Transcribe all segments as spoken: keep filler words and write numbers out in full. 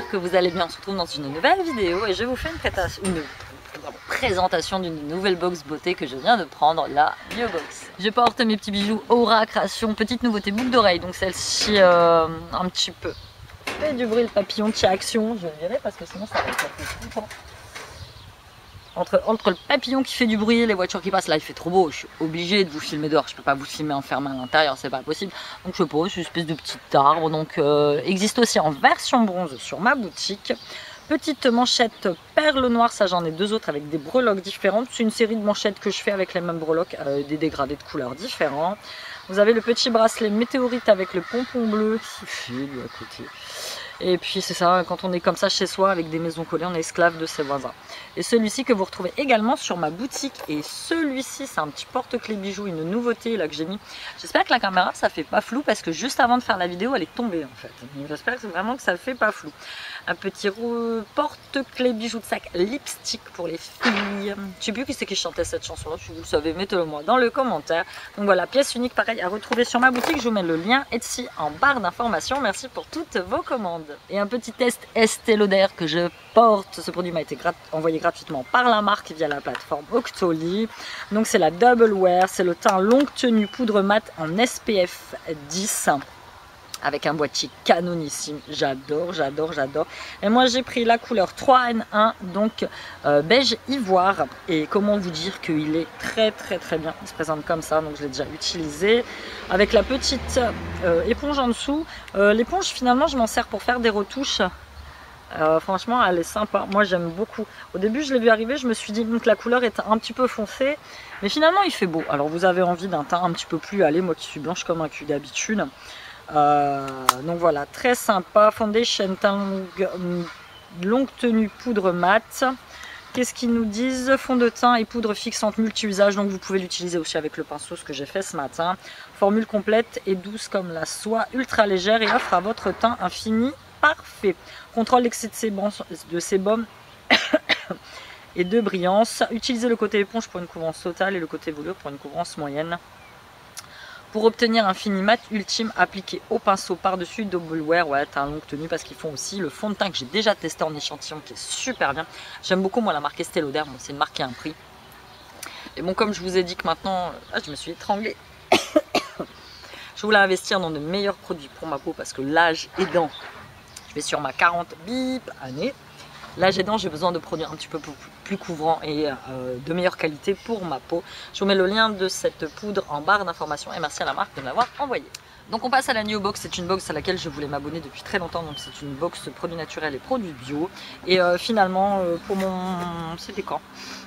j'espère que vous allez bien. On se retrouve dans une nouvelle vidéo et je vous fais une, présentation, une présentation d'une nouvelle box beauté que je viens de prendre, la Newbox. Je porte mes petits bijoux Aura Création, petite nouveauté boucle d'oreille, donc celle-ci euh, un petit peu fait du bruit, le papillon de chez Action, je le dirai parce que sinon ça va être tout le temps. Entre, entre le papillon qui fait du bruit, les voitures qui passent, là il fait trop beau, je suis obligée de vous filmer dehors, je peux pas vous filmer enfermé à l'intérieur, c'est pas possible. Donc je pose une espèce de petit arbre, donc euh, existe aussi en version bronze sur ma boutique. Petite manchette perle noire, ça j'en ai deux autres avec des breloques différentes. C'est une série de manchettes que je fais avec les mêmes breloques, euh, des dégradés de couleurs différents. Vous avez le petit bracelet météorite avec le pompon bleu qui file à côté. Et puis c'est ça, quand on est comme ça chez soi avec des maisons collées, on est esclave de ses voisins. Et celui-ci que vous retrouvez également sur ma boutique. Et celui-ci, c'est un petit porte-clés bijoux, une nouveauté là que j'ai mis. J'espère que la caméra ça fait pas flou parce que juste avant de faire la vidéo, elle est tombée en fait. J'espère vraiment que ça fait pas flou. Un petit porte-clés bijoux de sac lipstick pour les filles. Je sais plus qui c'est qui chantait cette chanson-là, si vous le savez, mettez-le moi dans le commentaire. Donc voilà, pièce unique pareil à retrouver sur ma boutique. Je vous mets le lien Etsy en barre d'informations. Merci pour toutes vos commandes. Et un petit test Estée Lauder que je porte. Ce produit m'a été grat envoyé gratuitement par la marque via la plateforme Octoly. Donc c'est la Double Wear, c'est le teint longue tenue poudre mat en S P F dix. Avec un boîtier canonissime, j'adore, j'adore, j'adore. Et moi j'ai pris la couleur trois N un, donc euh, beige ivoire. Et comment vous dire qu'il est très très très bien. Il se présente comme ça, donc je l'ai déjà utilisé. Avec la petite euh, éponge en dessous. Euh, L'éponge finalement je m'en sers pour faire des retouches. Euh, franchement elle est sympa, moi j'aime beaucoup. Au début je l'ai vu arriver, je me suis dit que la couleur est un petit peu foncée. Mais finalement il fait beau. Alors vous avez envie d'un teint un petit peu plus allé, moi qui suis blanche comme un cul d'habitude. Euh, donc voilà, très sympa. Foundation teint longue, longue tenue poudre mat. Qu'est-ce qu'ils nous disent? Fond de teint et poudre fixante multi-usage. Donc vous pouvez l'utiliser aussi avec le pinceau, ce que j'ai fait ce matin. Formule complète et douce comme la soie, ultra légère et offre à votre teint un fini parfait. Contrôle l'excès de sébum, de sébum et de brillance. Utilisez le côté éponge pour une couvrance totale et le côté velours pour une couvrance moyenne. Pour obtenir un fini mat ultime appliqué au pinceau par-dessus Double Wear, ouais, t'as un longue tenue parce qu'ils font aussi le fond de teint que j'ai déjà testé en échantillon qui est super bien. J'aime beaucoup moi la marque Estée Lauder, bon, c'est une marque qui a un prix. Et bon, comme je vous ai dit que maintenant, ah, je me suis étranglée. Je voulais investir dans de meilleurs produits pour ma peau parce que l'âge aidant, je vais sur ma quarante bip année. L'âge aidant, j'ai besoin de produits un petit peu plus couvrants et euh, de meilleure qualité pour ma peau. Je vous mets le lien de cette poudre en barre d'informations et merci à la marque de me l'avoir envoyé. Donc on passe à la Newbox, c'est une box à laquelle je voulais m'abonner depuis très longtemps, donc c'est une box produits naturels et produits bio. Et euh, finalement, euh, pour mon... c'était quand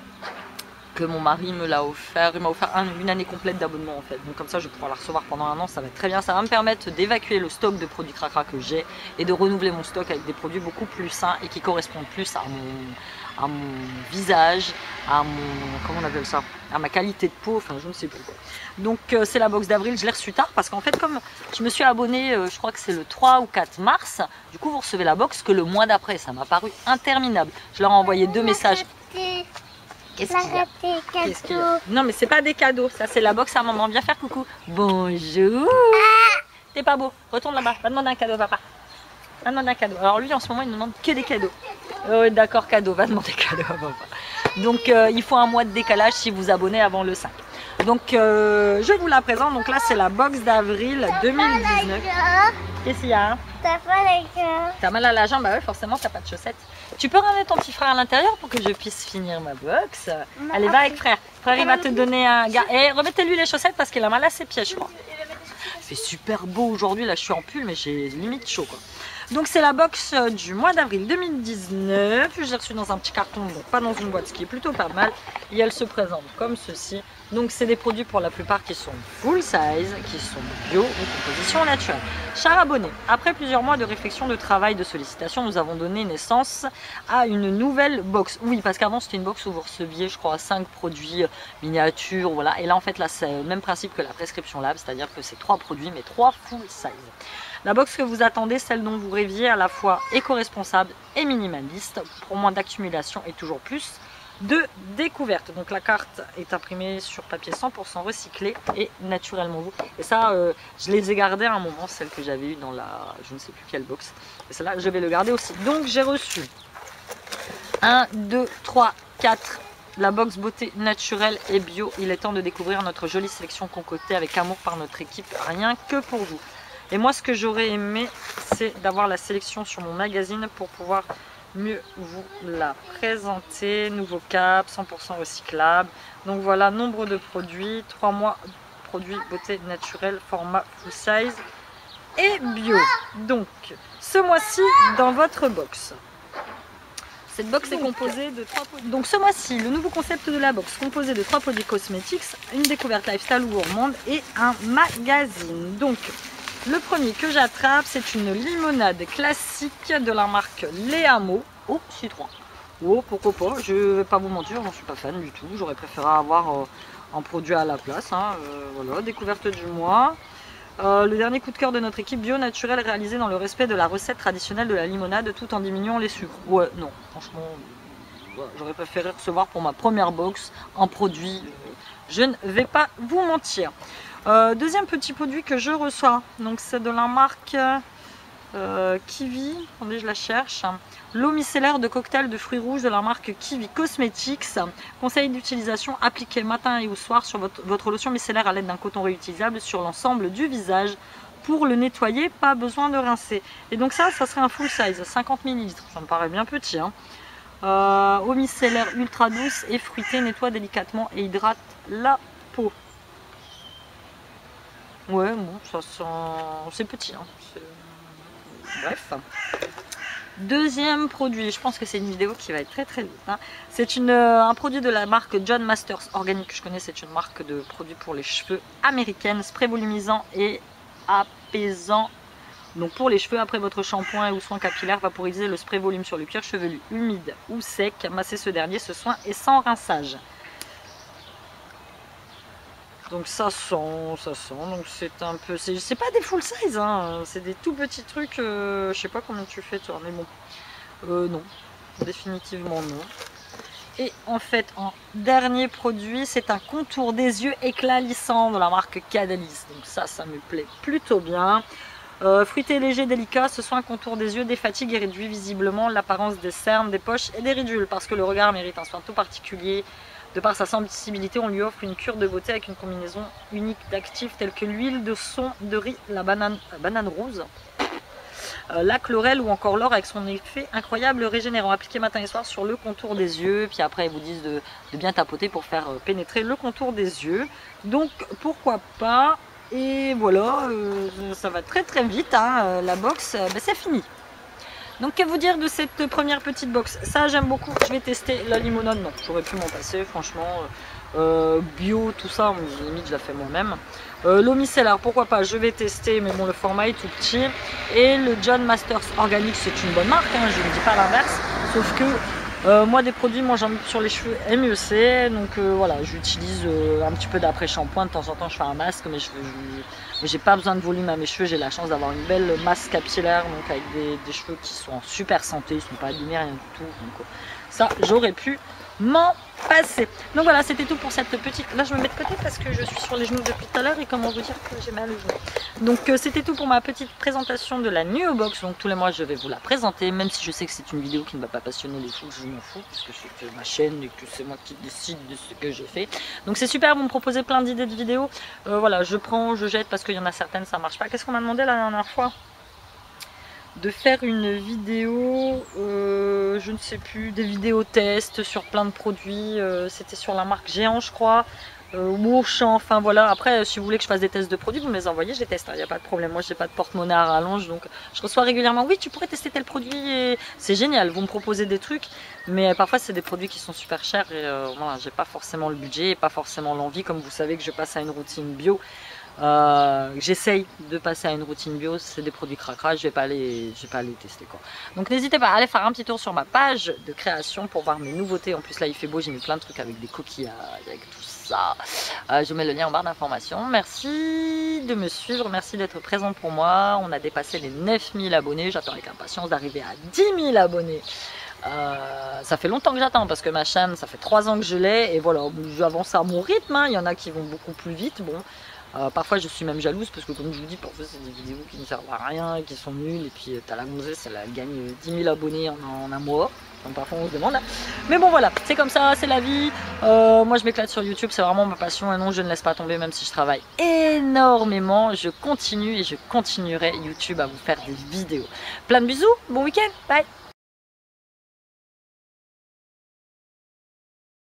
que mon mari me l'a offert, il m'a offert un, une année complète d'abonnement en fait, donc comme ça je vais pouvoir la recevoir pendant un an, ça va être très bien, ça va me permettre d'évacuer le stock de produits cracra que j'ai et de renouveler mon stock avec des produits beaucoup plus sains et qui correspondent plus à mon, à mon visage, à mon, comment on appelle ça, à ma qualité de peau, enfin je ne sais plus quoi. Donc euh, c'est la box d'avril, je l'ai reçue tard parce qu'en fait comme je me suis abonnée, euh, je crois que c'est le trois ou quatre mars, du coup vous recevez la box que le mois d'après, ça m'a paru interminable. Je leur ai envoyé deux messages. Qu'est-ce qu'il y a? Qu'est-ce qu'il y a? Non mais c'est pas des cadeaux, ça c'est la box à maman. Viens faire coucou. Bonjour. Ah, t'es pas beau, retourne là-bas, va demander un cadeau papa. Va demander un cadeau. Alors lui en ce moment il ne demande que des cadeaux. Oh, d'accord, cadeau, va demander cadeau à papa. Donc euh, il faut un mois de décalage si vous abonnez avant le cinq. Donc euh, je vous la présente, donc là c'est la box d'avril deux mille dix-neuf. Qu'est-ce qu'il y a? T'as pas les cœurs. T'as mal à la jambe? Bah ouais, forcément t'as pas de chaussettes. Tu peux ramener ton petit frère à l'intérieur pour que je puisse finir ma box. Non, allez, va avec frère. Frère, il va te donner un gars. Et remettez-lui les chaussettes parce qu'il a mal à ses pieds, je crois. C'est super beau aujourd'hui. Là, je suis en pull, mais j'ai limite chaud, quoi. Donc, c'est la box du mois d'avril deux mille dix-neuf. Je l'ai reçue dans un petit carton, donc pas dans une boîte, ce qui est plutôt pas mal. Et elle se présente comme ceci. Donc, c'est des produits pour la plupart qui sont full size, qui sont bio ou composition naturelle. Chers abonnés, après plusieurs mois de réflexion, de travail, de sollicitation, nous avons donné naissance à une nouvelle box. Oui, parce qu'avant, c'était une box où vous receviez, je crois, cinq produits miniatures, voilà. Et là, en fait, là, c'est le même principe que la prescription lab, c'est-à-dire que c'est trois produits, mais trois full size. La box que vous attendez, celle dont vous rêviez, à la fois éco-responsable et minimaliste, pour moins d'accumulation et toujours plus de découverte. Donc la carte est imprimée sur papier cent pour cent recyclé et naturellement vous. Et ça, euh, je les ai gardées à un moment, celles que j'avais eues dans la, je ne sais plus quelle box. Et celle-là, je vais le garder aussi. Donc j'ai reçu un, deux, trois, quatre. La box beauté naturelle et bio. Il est temps de découvrir notre jolie sélection concoctée avec amour par notre équipe, rien que pour vous. Et moi, ce que j'aurais aimé, c'est d'avoir la sélection sur mon magazine pour pouvoir mieux vous la présenter. Nouveau cap, cent pour cent recyclable. Donc voilà, nombre de produits, trois mois produits beauté naturelle, format full size et bio. Donc, ce mois-ci, dans votre box. Cette box est composée de trois produits. Donc ce mois-ci, le nouveau concept de la box, composé de trois produits cosmétiques, une découverte lifestyle ou gourmande et un magazine. Donc le premier que j'attrape, c'est une limonade classique de la marque Léamo au citron. Oh, pourquoi pas, je vais pas vous mentir, j'en suis pas fan du tout. J'aurais préféré avoir euh, un produit à la place. Hein. Euh, voilà, découverte du mois. Euh, le dernier coup de cœur de notre équipe bio naturel réalisé dans le respect de la recette traditionnelle de la limonade tout en diminuant les sucres. Ouais, non, franchement, ouais, j'aurais préféré recevoir pour ma première box un produit, euh, je ne vais pas vous mentir. Euh, deuxième petit produit que je reçois, donc c'est de la marque euh, Kiwi, attendez je la cherche, l'eau micellaire de cocktail de fruits rouges de la marque Kiwi Cosmetics. Conseil d'utilisation, appliquez matin et au soir sur votre, votre lotion micellaire à l'aide d'un coton réutilisable sur l'ensemble du visage. Pour le nettoyer, pas besoin de rincer. Et donc ça, ça serait un full size, cinquante millilitres, ça me paraît bien petit. Hein. Euh, eau micellaire ultra douce et fruitée, nettoie délicatement et hydrate la peau. Ouais, bon, ça sent... c'est petit. Hein. Bref. Deuxième produit, je pense que c'est une vidéo qui va être très très vite. Hein. C'est euh, un produit de la marque John Masters Organic que je connais, c'est une marque de produits pour les cheveux américaine, spray volumisant et apaisant. Donc pour les cheveux, après votre shampoing ou soin capillaire, vaporisez le spray volume sur le cuir chevelu humide ou sec, massez ce dernier, ce soin et sans rinçage. Donc ça sent, ça sent, donc c'est un peu, c'est pas des full size, hein, c'est des tout petits trucs, euh, je sais pas combien tu fais toi, mais bon, euh, non, définitivement non. Et en fait, en dernier produit, c'est un contour des yeux éclat-lissant de la marque Cadalis, donc ça, ça me plaît plutôt bien. Euh, fruité léger, délicat, ce soin contour des yeux défatigue et réduit visiblement l'apparence des cernes, des poches et des ridules, parce que le regard mérite un soin tout particulier. De par sa sensibilité, on lui offre une cure de beauté avec une combinaison unique d'actifs tels que l'huile de son de riz, la banane, la banane rose, euh, la chlorelle ou encore l'or avec son effet incroyable régénérant. Appliqué matin et soir sur le contour des yeux. Puis après, ils vous disent de, de bien tapoter pour faire pénétrer le contour des yeux. Donc, pourquoi pas. Et voilà, euh, ça va très très vite. Hein, la box, euh, ben, c'est fini. Donc que vous dire de cette première petite box? Ça j'aime beaucoup, je vais tester la limonade, non, j'aurais pu m'en passer franchement, euh, bio, tout ça, limite je la fais moi-même. Euh, L'eau micellaire, pourquoi pas, je vais tester, mais bon le format est tout petit. Et le John Masters Organic, c'est une bonne marque, hein, je ne dis pas l'inverse, sauf que euh, moi des produits, moi j'en mets sur les cheveux M E C, donc euh, voilà, j'utilise euh, un petit peu d'après-shampoing, de temps en temps je fais un masque, mais je j'ai pas besoin de volume à mes cheveux, j'ai la chance d'avoir une belle masse capillaire, donc avec des, des cheveux qui sont en super santé, ils sont pas abîmés, rien du tout, donc ça j'aurais pu m'en passer. Donc voilà, c'était tout pour cette petite, là je me mets de côté parce que je suis sur les genoux depuis tout à l'heure et comment vous dire que j'ai mal aux genoux. Donc euh, c'était tout pour ma petite présentation de la New Box, donc tous les mois je vais vous la présenter, même si je sais que c'est une vidéo qui ne va pas passionner les fous, je m'en fous, parce que c'est ma chaîne et que c'est moi qui décide de ce que je fais. Donc c'est super, vous me proposez plein d'idées de vidéos, euh, voilà, je prends, je jette parce qu'il y en a certaines ça marche pas. Qu'est-ce qu'on m'a demandé la dernière fois? De faire une vidéo, euh, je ne sais plus, des vidéos tests sur plein de produits, euh, c'était sur la marque Géant je crois, euh, ou Auchan, enfin voilà. Après si vous voulez que je fasse des tests de produits, vous me les envoyez, je les teste, il hein, n'y a pas de problème. Moi j'ai pas de porte-monnaie à rallonge, donc je reçois régulièrement, oui tu pourrais tester tel produit, et c'est génial, vous me proposez des trucs, mais parfois c'est des produits qui sont super chers et euh, voilà, j'ai pas forcément le budget et pas forcément l'envie, comme vous savez que je passe à une routine bio. Euh, j'essaye de passer à une routine bio, c'est des produits cracra, je vais pas les, je vais pas les tester quoi. Donc n'hésitez pas à aller faire un petit tour sur ma page de création pour voir mes nouveautés. En plus là il fait beau, j'ai mis plein de trucs avec des coquillages, avec tout ça. Euh, je vous mets le lien en barre d'informations. Merci de me suivre, merci d'être présent pour moi. On a dépassé les neuf mille abonnés, j'attends avec impatience d'arriver à dix mille abonnés. Euh, ça fait longtemps que j'attends parce que ma chaîne, ça fait trois ans que je l'ai et voilà, j'avance à mon rythme, hein. Il y en a qui vont beaucoup plus vite, bon. Euh, parfois je suis même jalouse parce que comme je vous dis, parfois c'est des vidéos qui ne servent à rien et qui sont nulles et puis t'as la gonzesse, elle, elle gagne dix mille abonnés en, en un mois. Donc parfois on se demande. Mais bon voilà, c'est comme ça, c'est la vie. Euh, moi je m'éclate sur YouTube, c'est vraiment ma passion et non je ne laisse pas tomber même si je travaille énormément. Je continue et je continuerai YouTube à vous faire des vidéos. Plein de bisous, bon week-end, bye.